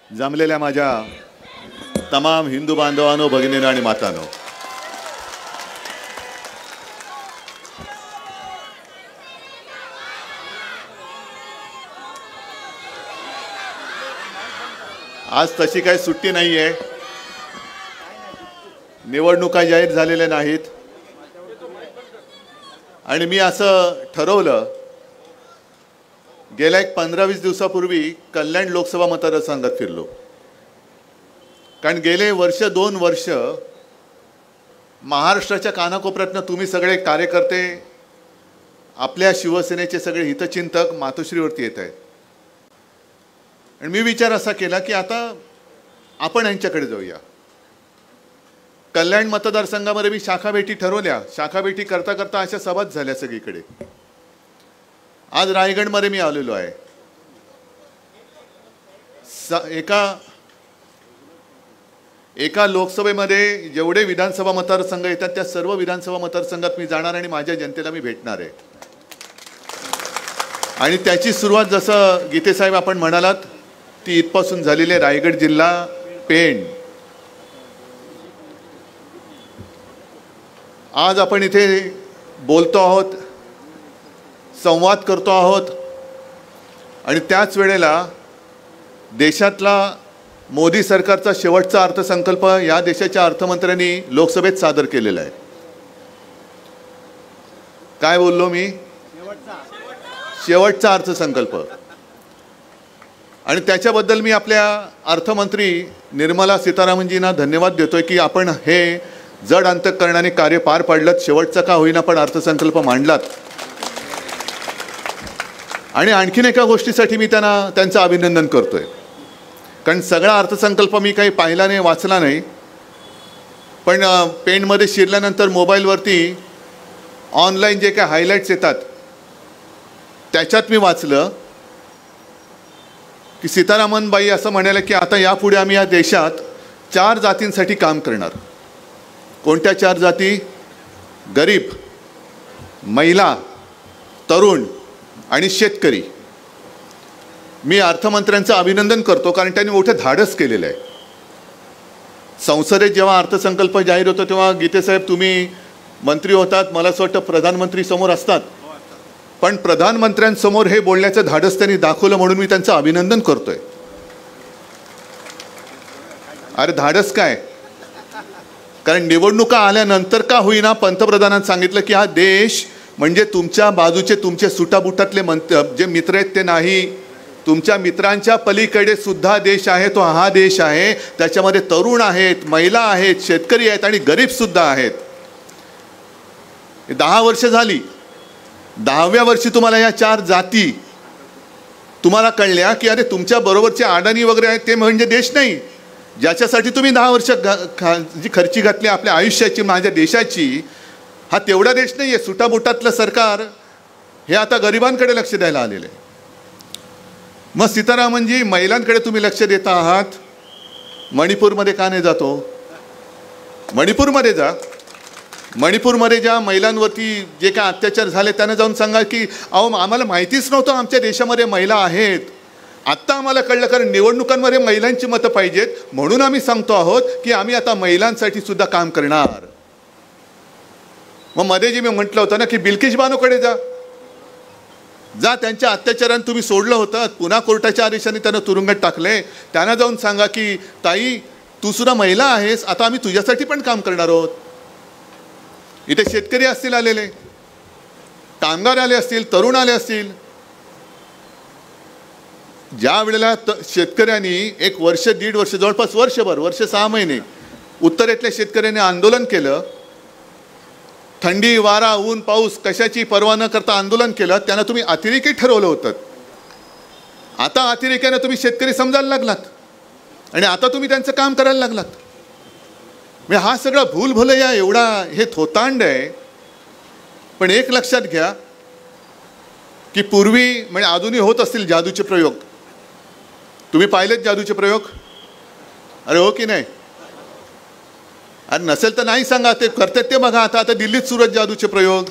जमलेल्या माझ्या तमाम हिंदू बांधवांनो, भगिनींनो आणि मातांनो, आज तशी काही सुट्टी नाही आहे. निवडणुका जाहीर झालेल्या नाहीत आणि मी असं ठरवलं, गेल्या 15-20 दिवसापूर्वी कल्याण लोकसभा मतदारसंघात फिरलो. कारण गेले 2 वर्ष महाराष्ट्राच्या कानाकोपऱ्यातनं तुम्ही सगळे कार्यकर्ते, आपल्या शिवसेनेचे सगळे हितचिंतक मातोश्रीवरती येत आहेत. आणि मी विचार असा केला की आता आपण यांच्याकडे जाऊया. कल्याण मतदारसंघामध्ये मी शाखा भेटी ठरवल्या. शाखा भेटी करता करता अशा सभाच झाल्या सगळीकडे. आज रायगडमध्ये मी आलेलो आहे. एका लोकसभेमध्ये जेवढे विधानसभा मतदारसंघ येतात त्या सर्व विधानसभा मतदारसंघात मी जाणार आणि माझ्या जनतेला मी भेटणार आहे. आणि त्याची सुरुवात जसं गीतेसाहेब आपण म्हणालात ती इथपासून झालेली आहे. रायगड जिल्हा, पेण. आज आपण इथे बोलतो आहोत, संवाद करतो आहोत आणि त्याच वेळेला देशातला मोदी सरकारचा शेवटचा अर्थसंकल्प या देशाच्या अर्थमंत्र्यांनी लोकसभेत सादर केलेला आहे. काय बोललो मी? शेवटचा अर्थसंकल्प. आणि त्याच्याबद्दल मी आपल्या अर्थमंत्री निर्मला सीतारामनजींना धन्यवाद देतोय की आपण हे जड अंतःकरणाने कार्य पार पाडलं. शेवटचा का होईना पण अर्थसंकल्प मांडलात. आणि आणखीन एका गोष्टीसाठी मी त्यांचं अभिनंदन करतोय. कारण सगळा अर्थसंकल्प मी काही पाहिला नाही, वाचला नाही, पण पेनमध्ये शिरल्यानंतर मोबाईलवरती ऑनलाईन जे काही हायलाईट्स येतात त्याच्यात मी वाचलं की सीतारामनबाई असं म्हणाले की आता यापुढे आम्ही या देशात 4 जातींसाठी काम करणार. कोणत्या 4 जाती? गरीब, महिला, तरुण आणि शेतकरी. मी अर्थमंत्र्यांचं अभिनंदन करतो कारण त्यांनी मोठं धाडस केलेलं आहे. संसदेत जेव्हा अर्थसंकल्प जाहीर होतो तेव्हा गीतेसाहेब तुम्ही मंत्री होतात, मला असं वाटतं प्रधानमंत्री समोर असतात, पण प्रधानमंत्र्यांसमोर हे बोलण्याचं धाडस त्यांनी दाखवलं म्हणून मी त्यांचं अभिनंदन करतोय. अरे धाडस काय? कारण निवडणुका आल्यानंतर का होईना पंतप्रधानांनी सांगितलं की हा देश म्हणजे तुमच्या बाजूचे तुमचे सुटाबुटातले जे मित्र आहेत ते नाही, तुमच्या मित्रांच्या पलीकडे सुद्धा देश आहे, तो हा देश आहे. त्याच्यामध्ये तरुण आहेत, महिला आहेत, शेतकरी आहेत आणि गरीब सुद्धा आहेत. 10 वर्ष झाली. 10व्या वर्षी तुम्हाला या 4 जाती तुम्हाला कळल्या की अरे तुमच्या बरोबरचे अडाणी वगैरे आहेत ते म्हणजे देश नाही. ज्याच्यासाठी तुम्ही 10 वर्ष जी खर्ची घातली आपल्या आयुष्याची, माझ्या देशाची, हा तेवढा देश नाही आहे. सुटाबुटातलं सरकार हे आता गरिबांकडे लक्ष द्यायला आलेलं आहे. मग सीतारामनजी महिलांकडे तुम्ही लक्ष देता आहात. मणिपूरमध्ये का नाही जातो? मणिपूरमध्ये जा. मणिपूरमध्ये ज्या महिलांवरती जे काय अत्याचार झाले त्यांना जाऊन सांगा की अहो आम्हाला माहितीच नव्हतं आमच्या देशामध्ये महिला आहेत, आत्ता आम्हाला कळलं कारण निवडणुकांमध्ये महिलांची मतं पाहिजेत म्हणून आम्ही सांगतो आहोत की आम्ही आता महिलांसाठी सुद्धा काम करणार. मग मध्ये जे मी म्हटलं होतं ना की बिल्किश बानोकडे जा. त्यांच्या अत्याचारानं तुम्ही सोडलं होतं, पुन्हा कोर्टाच्या आदेशाने त्यांना तुरुंगात टाकले. त्यांना जाऊन सांगा की ताई तू सुद्धा महिला आहेस, आता आम्ही तुझ्यासाठी पण काम करणार आहोत. इथे शेतकरी असतील आलेले, कामगार आले असतील, तरुण आले असतील. ज्या वेळेला शेतकऱ्यांनी 1 वर्ष, 1.5 वर्ष, जवळपास वर्ष 6 महिने उत्तरेतल्या शेतकऱ्यांनी आंदोलन केलं, थंडी, वारा, ऊन, पाऊस कशाची पर्वा न करता आंदोलन केलं, त्यांना तुम्ही अतिरेकी ठरवलं होतं. आता अतिरेक्याने तुम्ही शेतकरी समजायला लागलात आणि आता तुम्ही त्यांचं काम करायला लागलात. म्हणजे हा सगळा भूलभुलैया एवढा हे थोतांड आहे. पण एक लक्षात घ्या की पूर्वी म्हणजे अजूनही होत असतील जादूचे प्रयोग. तुम्ही पाहिलेत जादूचे प्रयोग? अरे हो की नाही? अरे नसेल तर नाही सांगा, ते करतात ते बघा. आता दिल्लीत सुरू आहेत जादूचे प्रयोग.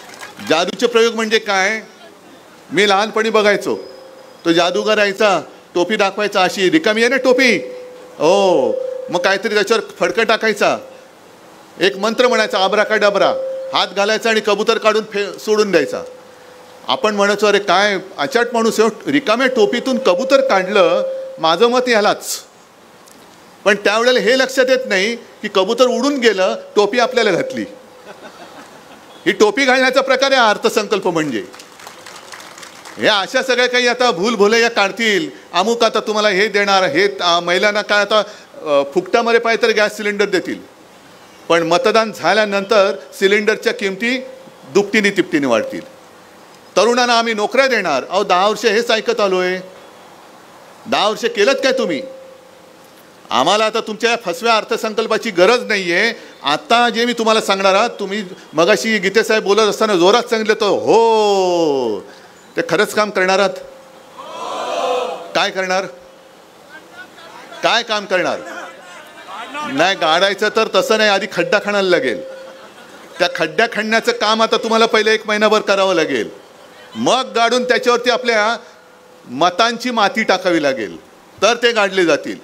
जादूचे प्रयोग म्हणजे काय? मी लहानपणी बघायचो, तो जादूगार यायचा, टोपी दाखवायचा, अशी रिकामी आहे ना टोपी, हो, मग काहीतरी त्याच्यावर फडकं टाकायचा, एक मंत्र म्हणायचा आबराकाडाबरा, हात घालायचा आणि कबूतर काढून सोडून द्यायचा. आपण म्हणायचो अरे काय अचाट माणूस आहे, रिकाम्या टोपीतून कबूतर काढलं, माझं मत यालाच. पण त्यावेळेला हे लक्षात येत नाही की कबूतर उडून गेलं, टोपी आपल्याला घातली. ही टोपी घालण्याचा प्रकार आहे अर्थसंकल्प म्हणजे. हे अशा सगळ्या काही आता भूलभुलैया काढतील, अमुक आता तुम्हाला हे देणार, हे महिलांना काय आता फुकटामध्ये पाहिजे तर गॅस सिलेंडर देतील, पण मतदान झाल्यानंतर सिलेंडरच्या किमती दुपटीने तिपटीने वाढतील. तरुणांना आम्ही नोकऱ्या देणार. अहो 10 वर्ष हेच ऐकत आलोय. 10 वर्ष केलंत काय तुम्ही? आम्हाला आता तुमच्या फसव्या अर्थसंकल्पाची गरज नाही आहे. आता जे मी तुम्हाला सांगणार आहात, तुम्ही मगाशी गीतेसाहेब बोलत असताना जोरात सांगितलं तर हो, ते खरंच काम करणार आहात? काय करणार? काय काम करणार? नाही गाडायचं तर तसं नाही, आधी खड्डा खणायला लागेल. त्या खड्ड्या खणण्याचं काम आता तुम्हाला पहिले 1 महिनाभर करावं लागेल, मग गाडून त्याच्यावरती आपल्या मतांची माती टाकावी लागेल, तर ते गाडले जातील.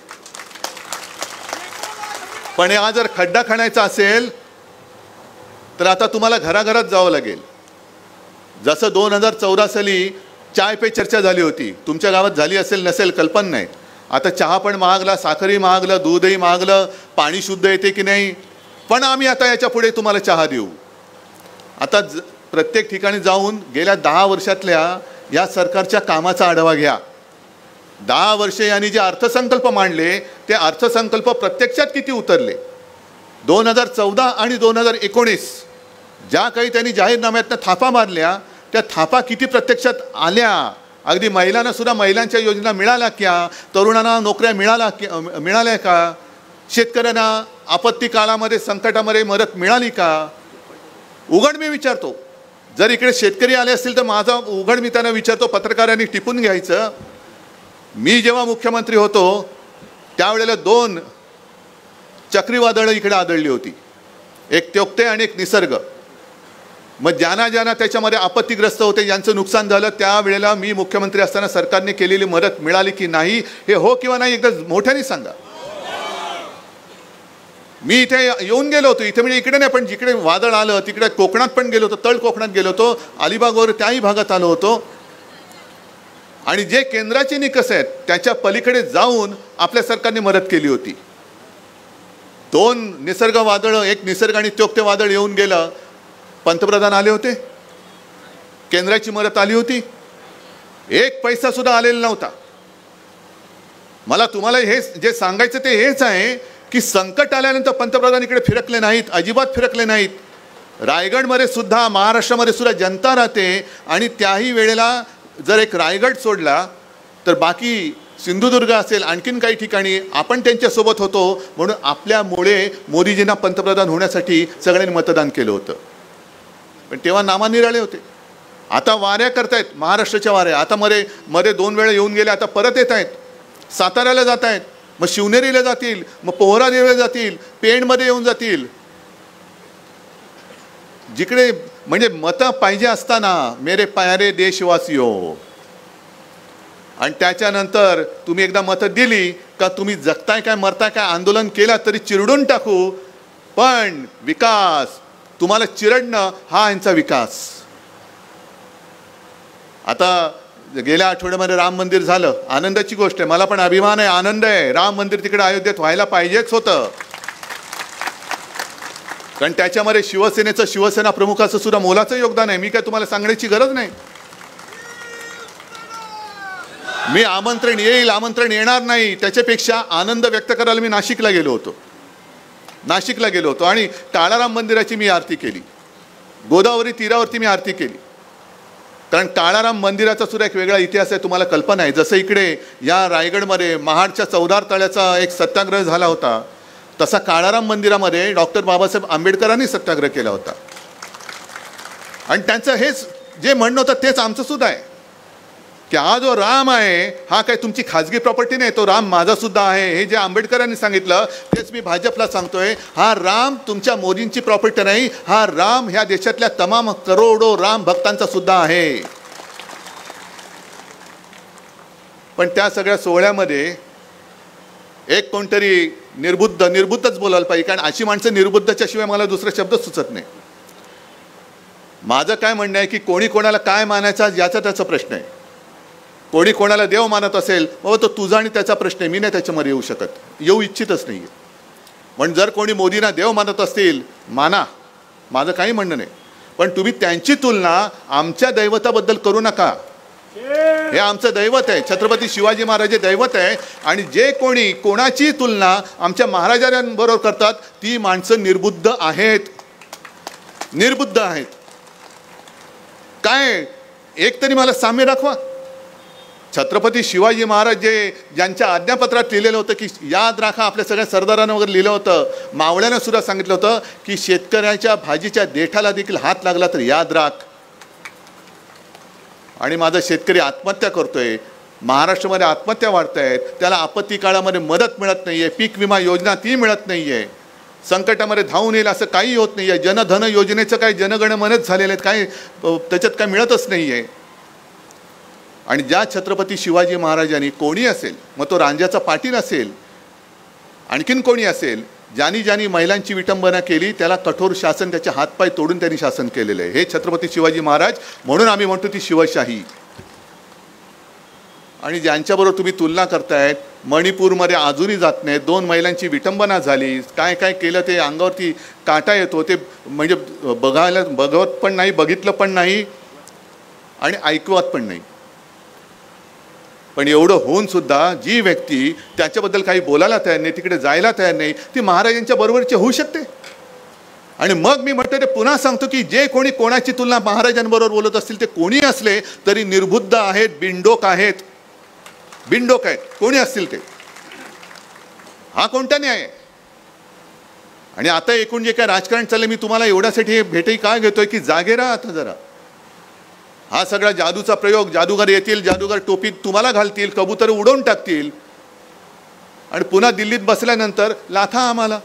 पण हा जर खड्डा खणायचा असेल तर आता तुम्हाला घराघरात जावं लागेल. जसं 2014 साली चाय पे चर्चा झाली होती, तुमच्या गावात झाली असेल नसेल कल्पना नाही. आता चहा पण महागला, साखरही महागलं, दूधही महागलं, पाणी शुद्ध येते की नाही, पण आम्ही आता याच्या पुढे तुम्हाला चहा देऊ. आता प्रत्येक ठिकाणी जाऊन गेल्या 10 वर्षातल्या या सरकारच्या कामाचा आढावा घ्या. 10 वर्षे यांनी जे अर्थसंकल्प मांडले ते अर्थसंकल्प प्रत्यक्षात किती उतरले. 2014 आणि 2019 ज्या काही त्यांनी जाहीरनाम्यातनं थापा मारल्या, त्या थापा किती प्रत्यक्षात आल्या? अगदी महिलांना सुद्धा महिलांच्या योजना मिळाल्या क्या? तरुणांना नोकऱ्या मिळाल्या का? शेतकऱ्यांना आपत्ती काळामध्ये संकटामध्ये मदत मिळाली का? उघड मी विचारतो, जर इकडे शेतकरी आले असतील तर माझा उघड मी त्यांना विचारतो, पत्रकारांनी टिपून घ्यायचं. मी जेव्हा मुख्यमंत्री होतो त्यावेळेला 2 चक्रीवादळं इकडे आदळली होती, एक त्योक्ते आणि एक निसर्ग. मग ज्यांना त्याच्यामध्ये आपत्तीग्रस्त होते, ज्यांचं नुकसान झालं, त्यावेळेला मी मुख्यमंत्री असताना सरकारने केलेली मदत मिळाली की नाही, हे हो किंवा नाही एकदा मोठ्याने सांगा. मी इथे येऊन गेलो होतो, इथे म्हणजे इकडे नाही पण जिकडे वादळ आलं तिकडे कोकणात पण गेलो होतो, तळ कोकणात गेलो होतो, अलिबाग वगैरे त्याही भागात आलो होतो. आणि जे केंद्राचे निकष आहेत त्याच्या पलीकडे जाऊन आपल्या सरकारने मदत केली होती. 2 निसर्ग वादळ, एक निसर्ग आणि त्योक्ते वादळ येऊन गेलं, पंतप्रधान आले होते, केंद्राची मदत आली होती, 1 पैसा सुद्धा आलेला नव्हता. मला तुम्हाला हे जे सांगायचं ते हेच आहे की संकट आल्यानंतर पंतप्रधान इकडे फिरकले नाहीत, अजिबात फिरकले नाहीत. रायगडमध्ये सुद्धा, महाराष्ट्रामध्ये सुद्धा जनता राहते आणि त्याही वेळेला जर एक रायगड सोडला तर बाकी सिंधुदुर्ग असेल, आणखीन काही ठिकाणी आपण त्यांच्यासोबत होतो, म्हणून आपल्यामुळे मोदीजींना पंतप्रधान होण्यासाठी सगळ्यांनी मतदान केलं होतं. पण तेव्हा नामानिराळे होते. आता वाऱ्या करतायत, महाराष्ट्राच्या वाऱ्या. आता मध्ये 2 वेळा येऊन गेले, आता परत येत आहेत. साताऱ्याला जात आहेत, मग शिवनेरीला जातील, मग पोहरादेवीला जातील, पेणमध्ये येऊन जातील. जिकडे म्हणजे मतं पाहिजे असताना मेरे प्यारे देशवासियो, आणि त्याच्यानंतर तुम्ही एकदा मतं दिली का तुम्ही जगताय काय मरताय काय, आंदोलन केला तरी चिरडून टाकू, पण विकास तुम्हाला चिरडणं हा यांचा विकास. आता गेल्या आठवड्यामध्ये राम मंदिर झालं, आनंदाची गोष्ट आहे, मला पण अभिमान आहे, आनंद आहे. राम मंदिर तिकडे अयोध्येत व्हायला पाहिजेच होतं, कारण त्याच्यामध्ये शिवसेनेचं, शिवसेना प्रमुखाचं सुद्धा मोलाचं योगदान आहे. मी काय तुम्हाला सांगण्याची गरज नाही. मी आमंत्रण येईल, आमंत्रण येणार नाही, त्याच्यापेक्षा आनंद व्यक्त करायला मी नाशिकला गेलो होतो आणि काळाराम मंदिराची मी आरती केली. गोदावरी तीरावरती मी आरती केली, कारण काळाराम मंदिराचा सुद्धा एक वेगळा इतिहास आहे, तुम्हाला कल्पना आहे. जसं इकडे या रायगडमध्ये महाडच्या 14 तळ्याचा एक सत्याग्रह झाला होता, तसा काळाराम मंदिरामध्ये डॉक्टर बाबासाहेब आंबेडकरांनी सत्याग्रह केला होता. आणि त्यांचं हेच जे म्हणणं होतं तेच आमचं सुद्धा आहे की हा जो राम आहे हा काय तुमची खाजगी प्रॉपर्टी नाही, तो राम माझा सुद्धा आहे. हे जे आंबेडकरांनी सांगितलं तेच मी भाजपला सांगतोय, हा राम तुमच्या मोदींची प्रॉपर्टी नाही, हा राम ह्या देशातल्या तमाम करोडो राम भक्तांचा सुद्धा आहे. पण त्या सगळ्या सोहळ्यामध्ये एक कोणतरी निर्बुद्धच बोलायला पाहिजे, कारण अशी माणसं निर्बुद्धच्या शिवाय मला दुसरा शब्द सुचत नाही. माझं काय म्हणणं आहे की कोणी कोणाला काय मानायचा याचा त्याचा प्रश्न आहे. कोणी कोणाला देव मानत असेल बाबा तो तुझा आणि त्याचा प्रश्न आहे, मी नाही त्याच्यामध्ये येऊ शकत, येऊ इच्छितच नाही. पण जर कोणी मोदींना देव मानत असतील माना, माझं काही म्हणणं नाही, पण तुम्ही त्यांची तुलना आमच्या दैवताबद्दल करू नका. हे आमचं दैवत आहे, छत्रपती शिवाजी महाराज हे दैवत आहे. आणि जे कोणी कोणाची तुलना आमच्या महाराजांबरोबर करतात ती माणसं निर्बुद्ध आहेत, निर्बुद्ध आहेत. काय एक तरी मला साम्य दाखवा. छत्रपती शिवाजी महाराज ज्यांच्या आज्ञापत्रात लिहिलेलं होतं की याद राखा, आपल्या सगळ्या सरदारांना वगैरे लिहिलं होतं, मावळ्यानं सुद्धा सांगितलं होतं की शेतकऱ्याच्या भाजीच्या देठाला देखील हात लागला तर याद राख. आणि माझा शेतकरी आत्महत्या करतोय, महाराष्ट्रामध्ये आत्महत्या वाढत आहेत, त्याला आपत्ती काळामध्ये मदत मिळत नाही आहे, पीक विमा योजना ती मिळत नाही आहे, संकटामध्ये धावून येईल असं काही होत नाही आहे, जनधन योजनेचं काही जनगणमनच झालेलं आहेत, काही त्याच्यात काय मिळतच नाही आहे. आणि ज्या छत्रपती शिवाजी महाराजांनी कोणी असेल, मग तो रांजाचा पाटील असेल, आणखीन कोणी असेल, ज्यांनी महिलांची विटंबना केली त्याला कठोर शासन, त्याचे हातपाय तोडून त्यांनी शासन केलेलं आहे. हे छत्रपती शिवाजी महाराज, म्हणून आम्ही म्हणतो ती शिवशाही. आणि ज्यांच्याबरोबर तुम्ही तुलना करतायत, मणिपूरमध्ये अजूनही जात नाहीत, 2 महिलांची विटंबना झाली, काय काय केलं ते अंगावरती काटा येतो, ते म्हणजे बघत पण नाही, बघितलं पण नाही आणि ऐकवत पण नाही. पण एवढं होऊन सुद्धा जी व्यक्ती त्याच्याबद्दल काही बोलायला तयार नाही, तिकडे जायला तयार नाही, ती महाराजांच्या बरोबरची होऊ शकते. आणि मग मी म्हणतो ते पुन्हा सांगतो की जे कोणी कोणाची तुलना महाराजांबरोबर बोलत असतील ते कोणी असले तरी निर्बुद्ध आहेत, बिंडोक आहेत, बिंडोक आहेत, कोणी असतील ते. हा कोणता न्याय आहे? आणि आता एकूण जे काय राजकारण चाललंय, मी तुम्हाला एवढ्यासाठी भेटही काय घेतोय की जागे राहा आता जरा. हा सगळा जादूचा प्रयोग, जादूगार येतील, जादूगार टोपीत तुम्हाला घालतील, कबूतर उडवून टाकतील आणि पुन्हा दिल्लीत बसल्यानंतर लाथा आम्हाला.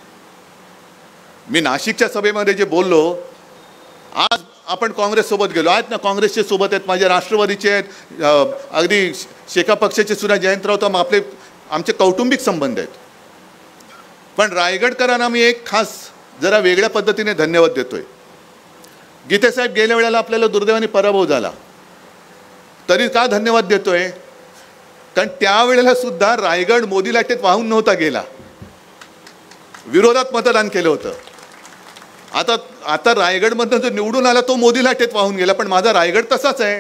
मी नाशिकच्या सभेमध्ये जे बोललो, आज आपण काँग्रेससोबत गेलो आहेत ना, काँग्रेसचे सोबत आहेत, माझे राष्ट्रवादीचे आहेत, अगदी शेका पक्षाचे सुद्धा जयंतराव, तर आमचे कौटुंबिक संबंध आहेत. पण रायगडकरांना मी एक खास जरा वेगळ्या पद्धतीने धन्यवाद देतोय. गीतेसाहेब गेल्या वेळेला आपल्याला दुर्दैवाने पराभव झाला, तरी का धन्यवाद देतोय? कारण त्यावेळेला सुद्धा रायगड मोदी लाटेत वाहून नव्हता गेला, विरोधात मतदान केलं होतं. आता रायगडमधनं जो निवडून आला तो मोदी लाटेत वाहून गेला, पण माझा रायगड तसाच आहे.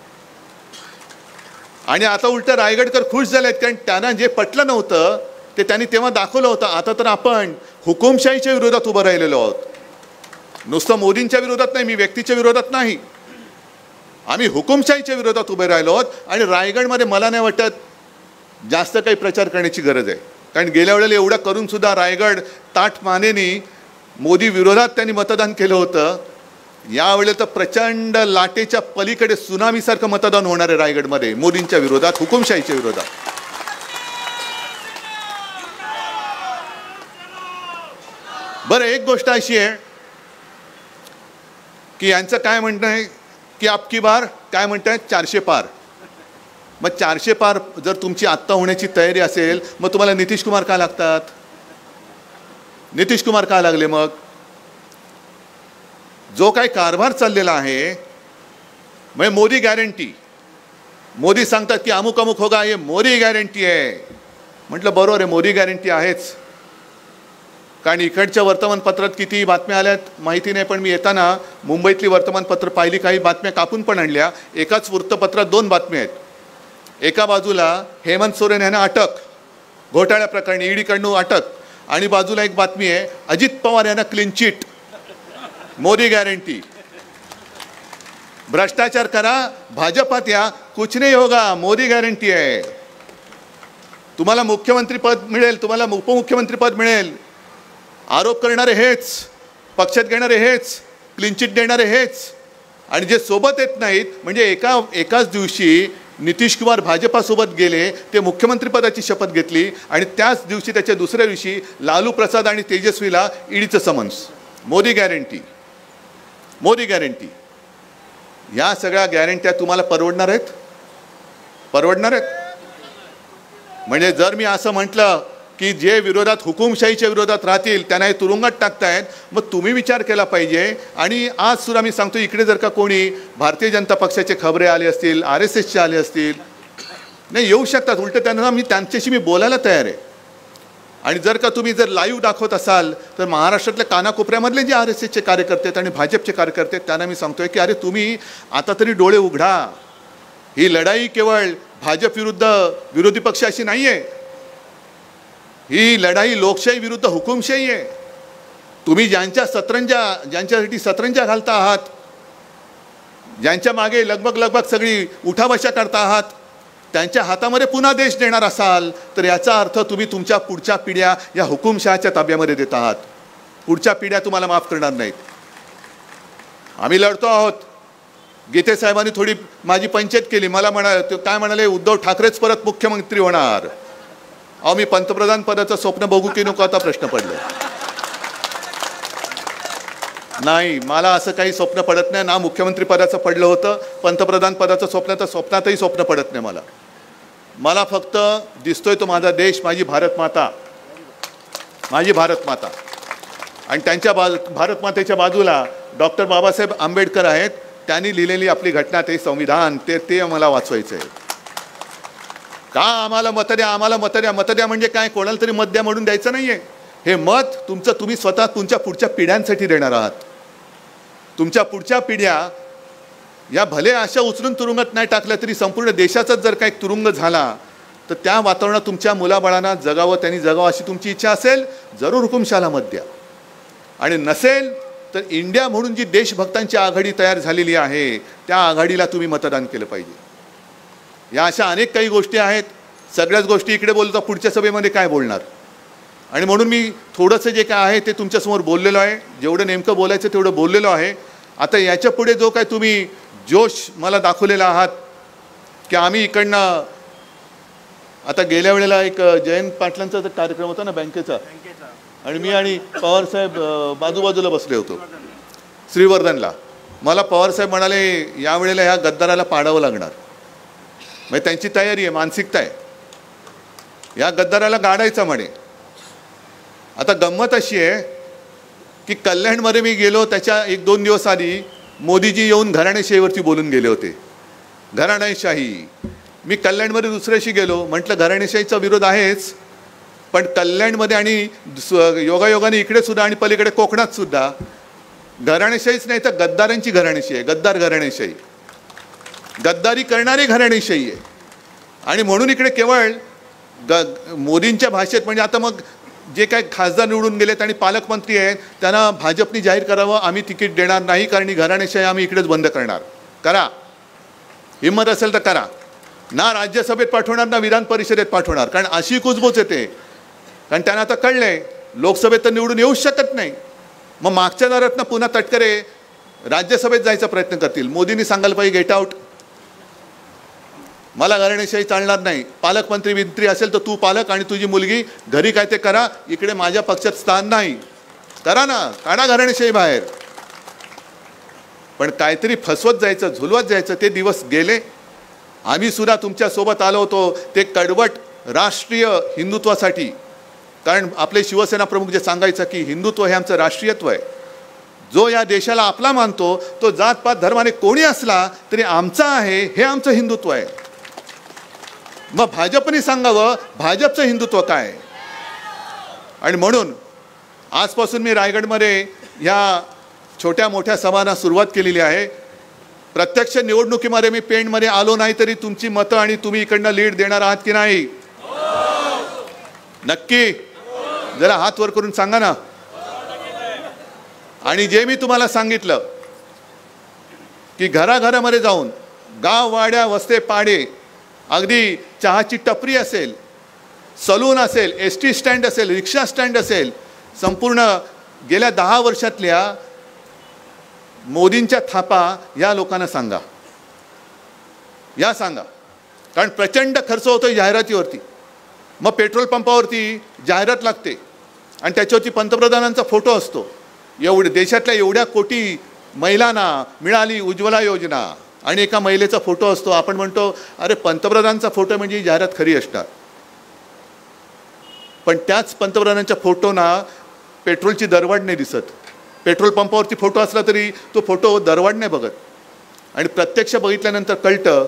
आणि आता उलट रायगडकर खुश झालेत, कारण त्यांना जे पटलं नव्हतं ते त्यांनी तेव्हा दाखवलं होतं. आता तर आपण हुकुमशाहीच्या विरोधात उभं राहिलेलो आहोत. नुसतं मोदींच्या विरोधात नाही, मी व्यक्तीच्या विरोधात नाही, आम्ही हुकुमशाहीच्या विरोधात उभे राहिलो आहोत. आणि रायगडमध्ये मला नाही वाटत जास्त काही प्रचार करण्याची गरज आहे, कारण गेल्या वेळेला एवढं करून सुद्धा रायगड ताठ मानेनी मोदी विरोधात त्यांनी मतदान केलं होतं. यावेळेला तर प्रचंड लाटेच्या पलीकडे सुनामीसारखं मतदान होणार आहे रायगडमध्ये, मोदींच्या विरोधात, हुकुमशाहीच्या विरोधात. बरं, एक गोष्ट अशी आहे की यांचं काय म्हणणं आहे की अबकी बार काय म्हणतायत 400 पार. मग 400 पार जर तुमची आत्ता होण्याची तयारी असेल, मग तुम्हाला नितीश कुमार का लागतात? नितीश कुमार का लागले? मग जो काही कारभार चाललेला आहे, मग मोदी गॅरंटी, मोदी सांगतात की अमुक अमुक होगा, हे मोदी गॅरंटी आहे. म्हटलं बरोबर आहे, मोदी गॅरंटी आहेच, कारण इकडच्या वर्तमानपत्रात किती बातम्या आल्यात माहिती नाही, पण मी येताना मुंबईतली वर्तमानपत्र पाहिली, काही बातम्या कापून पण आणल्या. एकाच वृत्तपत्रात 2 बातम्या आहेत. एका बाजूला हेमंत सोरेन यांना अटक, घोटाळ्या प्रकरणी ईडीकडून अटक, आणि बाजूला एक बातमी आहे अजित पवार यांना क्लीन चिट, मोदी गॅरंटी. भ्रष्टाचार करा, भाजपात या, कुछ नहीं होगा, मोदी गॅरंटी आहे. तुम्हाला मुख्यमंत्री पद मिळेल, तुम्हाला उपमुख्यमंत्री पद मिळेल, आरोप करणारे हेच, पक्षात घेणारे हेच, क्लीन चिट देणारे हेच, आणि जे सोबत येत नाहीत, म्हणजे एकाच दिवशी नितीश कुमार भाजपासोबत गेले, ते मुख्यमंत्रीपदाची शपथ घेतली, आणि त्याच दिवशी त्याच्या दुसऱ्या दिवशी लालू प्रसाद आणि तेजस्वीला ईडीचं summons. Modi guarantee, Modi guarantee. या सगळ्या गॅरंट्या तुम्हाला परवडणार आहेत? परवडणार आहेत? म्हणजे जर मी असं म्हटलं की जे विरोधात हुकुमशाहीच्या विरोधात राहतील त्यांना हे तुरुंगात टाकतायत, मग तुम्ही विचार केला पाहिजे. आणि आज सुद्धा मी सांगतो, इकडे जर का कोणी भारतीय जनता पक्षाचे खबरे आले असतील, RSSचे आले असतील, नाही येऊ शकतात, उलट त्यांना त्यांच्याशी मी बोलायला तयार आहे. आणि जर का तुम्ही जर लाईव्ह दाखवत असाल तर महाराष्ट्रातल्या कानाकोपऱ्यामधले जे RSSचे कार्यकर्ते आहेत आणि भाजपचे कार्यकर्ते आहेत त्यांना मी सांगतोय की अरे तुम्ही आता तरी डोळे उघडा. ही लढाई केवळ भाजप विरुद्ध विरोधी पक्ष अशी नाही आहे, ही लढाई लोकशाही विरुद्ध हुकुमशाही आहे. तुम्ही ज्यांच्यासाठी सतरंजा घालता आहात, ज्यांच्या मागे लगबग सगळी उठाबशा करता आहात, त्यांच्या हातामध्ये पुन्हा देश देणार असाल तर याचा अर्थ तुम्ही तुमच्या पुढच्या पिढ्या या हुकुमशहाच्या ताब्यामध्ये देत आहात. पुढच्या पिढ्या तुम्हाला माफ करणार नाहीत. आम्ही लढतो आहोत. गीते साहेबांनी थोडी माझी पंचायत केली. मला काय म्हणाले, उद्धव ठाकरेच परत मुख्यमंत्री होणार. अहो मी पंतप्रधान पदाचं स्वप्न बघू की नको आता प्रश्न पडले. नाही, मला असं काही स्वप्न पडत नाही. ना मुख्यमंत्री पदाचं पडलं होतं, पंतप्रधान पदाचं स्वप्नातही स्वप्न पडत नाही. मला फक्त दिसतोय तो माझा देश, माझी भारत माता. आणि त्यांच्या भारत मातेच्या बाजूला डॉक्टर बाबासाहेब आंबेडकर आहेत. त्यांनी लिहिलेली आपली घटना, ते संविधान, ते मला वाचवायचं आहे. का आम्हाला मत द्या म्हणजे काय, कोणाला तरी मत द्या म्हणून द्यायचं नाहीये. हे मत तुम्ही स्वतः तुमच्या पुढच्या पिढ्यांसाठी देणार आहात. तुमच्या पुढच्या पिढ्या या भले अशा उचलून तुरुंगात नाही टाकल्या तरी संपूर्ण देशाचाच जर काही तुरुंग झाला तर त्या वातावरणात तुमच्या मुलाबाळांना त्यांनी जगावं अशी तुमची इच्छा असेल, जरूर हुकुमशाला मत द्या. आणि नसेल तर इंडिया म्हणून जी देशभक्तांची आघाडी तयार झालेली आहे त्या आघाडीला तुम्ही मतदान केलं पाहिजे. या अशा अनेक काही गोष्टी आहेत. सगळ्याच गोष्टी इकडे बोलता पुढच्या सभेमध्ये काय बोलणार. आणि म्हणून मी थोडंसं जे काय आहे ते तुमच्यासमोर बोललेलो आहे. जेवढं नेमकं बोलायचं तेवढं बोललेलो आहे. आता याच्या पुढे जो काय तुम्ही जोश मला दाखवलेला आहात की आम्ही इकडनं, आता गेल्या वेळेला एक जयंत पाटलांचा कार्यक्रम होता ना बँकेचा, आणि मी आणि पवारसाहेब बाजूबाजूला बसले होतो श्रीवर्धनला. मला पवारसाहेब म्हणाले यावेळेला ह्या गद्दाराला पाडावं लागणार. म्हणजे त्यांची तयारी आहे, मानसिकता आहे, या गद्दाराला गाडायचा म्हणे. आता गंमत अशी आहे की कल्याणमध्ये मी गेलो, त्याच्या 1-2 दिवस आधी मोदीजी येऊन घराणेशाहीवरती बोलून गेले होते. घराणेशाही. मी कल्याणमध्ये दुसऱ्याशी गेलो, म्हटलं घराणेशाहीचा विरोध आहेच, पण कल्याणमध्ये आणि योगायोगाने इकडे सुद्धा आणि पलीकडे कोकणात सुद्धा घराणेशाहीच नाही तर गद्दारांची घराणेशाही आहे. गद्दार घराणेशाही, गद्दारी करणारी घराणेशाही आहे. आणि म्हणून इकडे केवळ मोदींच्या भाषेत, म्हणजे आता मग जे काही खासदार निवडून गेलेत आणि पालकमंत्री आहेत त्यांना भाजपनी जाहीर करावं आम्ही तिकीट देणार नाही कारण घराणेशाही आम्ही इकडेच बंद करणार. करा, हिंमत असेल तर करा. ना राज्यसभेत पाठवणार ना विधान परिषदेत पाठवणार, कारण अशी कुजबूज येते. कारण त्यांना आता कळलंय लोकसभेत तर निवडून येऊच शकत नाही. मग मागच्या दारातनं पुन्हा तटकरे राज्यसभेत जायचा प्रयत्न करतील. मोदींनी सांगायला पाहिजे गेट आउट, मला घराणेशाही चालणार नाही. पालकमंत्री विंत्री असेल तर तू पालक आणि तुझी मुलगी घरी काय ते करा, इकडे माझ्या पक्षात स्थान नाही. करा ना, काढा घराणेशाही बाहेर. पण काहीतरी फसवत जायचं, झुलवत जायचं, ते दिवस गेले. आम्ही सुद्धा तुमच्यासोबत आलो होतो ते कडवट राष्ट्रीय हिंदुत्वासाठी. कारण आपले शिवसेना प्रमुख जे सांगायचं की हिंदुत्व हे आमचं राष्ट्रीयत्व आहे. जो या देशाला आपला मानतो तो जातपात धर्माने कोणी असला तरी आमचा आहे, हे आमचं हिंदुत्व आहे. मग भाजपने सांगावं भाजपचं हिंदुत्व काय. आणि म्हणून आजपासून मी रायगडमध्ये ह्या छोट्या मोठ्या सभांना सुरुवात केलेली आहे. प्रत्यक्ष निवडणुकीमध्ये मी पेणमध्ये आलो नाही तरी तुमची मतं आणि तुम्ही इकडनं लीड देणार आहात की नाही, नक्की जरा हात वर करून सांगा ना. आणि जे मी तुम्हाला सांगितलं की घराघरामध्ये जाऊन, गाव वाड्या वस्ते पाडे, अगदी चहाची टपरी असेल, सलून असेल, ST स्टँड असेल, रिक्षा स्टँड असेल, संपूर्ण गेल्या 10 वर्षातल्या मोदींच्या थापा या लोकांना सांगा. सांगा. कारण प्रचंड खर्च होतो जाहिरातीवरती. मग पेट्रोल पंपावरती जाहिरात लागते आणि त्याच्यावरती पंतप्रधानांचा फोटो असतो. देशातल्या एवढ्या कोटी महिलांना मिळाली उज्ज्वला योजना आणि एका महिलेचा फोटो असतो. आपण म्हणतो अरे पंतप्रधानांचा फोटो म्हणजे ही जाहिरात खरी असणार. पण त्याच पंतप्रधानांच्या फोटोना पेट्रोलची दरवाढ नाही दिसत. पेट्रोल पंपावरती फोटो असला तरी तो फोटो दरवाढ नाही बघत. आणि प्रत्यक्ष बघितल्यानंतर कळतं,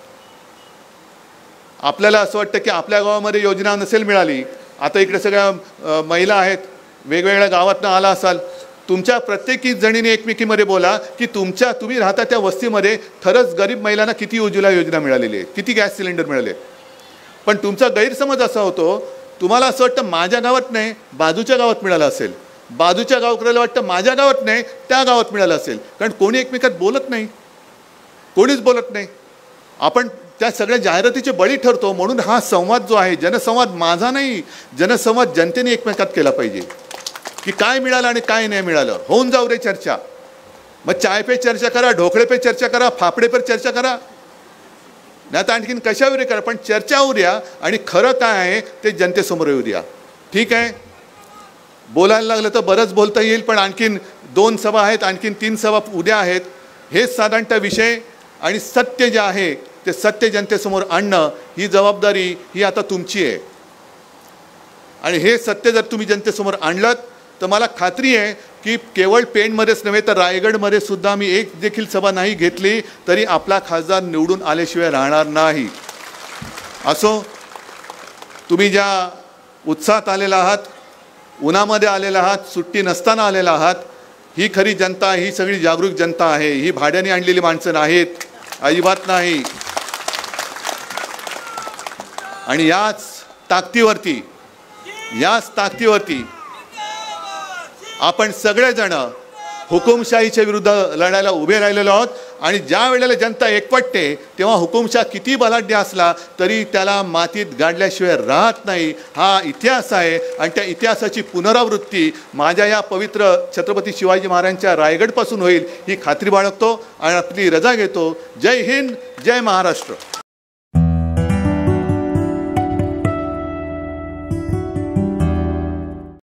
आपल्याला असं वाटतं की आपल्या गावामध्ये योजना नसेल मिळाली. आता इकडे सगळ्या महिला आहेत, वेगवेगळ्या गावातनं आला असाल, तुमच्या प्रत्येकी जणीने एकमेकीमध्ये बोला की तुम्ही राहता त्या वस्तीमध्ये खरंच गरीब महिलांना किती उज्ज्वला योजना मिळालेली आहे, किती गॅस सिलेंडर मिळाले. पण तुमचा गैरसमज असा होतो, तुम्हाला असं वाटतं माझ्या गावात नाही बाजूच्या गावात मिळालं असेल, बाजूच्या गावकऱ्याला वाटतं माझ्या गावात नाही त्या गावात मिळालं असेल. कारण कोणी एकमेकात बोलत नाही, कोणीच बोलत नाही. आपण त्या सगळ्या जाहिरातीचे बळी ठरतो. म्हणून हा संवाद जो आहे, जनसंवाद माझा नाही, जनसंवाद जनतेने एकमेकात केला पाहिजे की काय मिळालं आणि काय नाही मिळालं. होऊन जाऊ रे चर्चा. मग चाय पे चर्चा करा, ढोकळे पे चर्चा करा, फाफडे पर चर्चा करा, नाही तर आणखीन कशावर करा, पण चर्चा होऊ द्या आणि खरं काय आहे ते जनतेसमोर येऊ द्या. ठीक आहे, बोलायला लागलं तर बरंच बोलता येईल, पण आणखीन 2 सभा आहेत, आणखीन 3 सभा उद्या आहेत. हेच साधारणतः विषय. आणि सत्य जे आहे ते सत्य जनतेसमोर आणणं ही जबाबदारी ही आता तुमची आहे. आणि हे सत्य जर तुम्ही जनतेसमोर आणलं तर मला खात्री आहे की केवळ पेणमध्येच नव्हे तर रायगडमध्ये सुद्धा मी एक देखील सभा नाही घेतली तरी आपला खासदार निवडून आल्याशिवाय राहणार नाही. असो, तुम्ही ज्या उत्साहात आलेला आहात, उन्हामध्ये आलेला आहात, सुट्टी नसताना आलेला आहात, ही खरी जनता, ही सगळी जागरूक जनता आहे. ही भाड्याने आणलेली माणसं नाहीत, अजिबात नाही. आणि याच ताकदीवरती आपण सगळेजण हुकुमशाहीच्या विरुद्ध लढायला उभे राहिलेलो आहोत. आणि ज्या वेळेला जनता एकवटते तेव्हा हुकुमशाह किती बलाढ्य असला तरी त्याला मातीत गाडल्याशिवाय राहत नाही. हा इतिहास आहे. आणि त्या इतिहासाची पुनरावृत्ती माझ्या या पवित्र छत्रपती शिवाजी महाराजांच्या रायगडपासून होईल ही खात्री बाळगतो आणि आपली रजा घेतो. जय हिंद, जय महाराष्ट्र.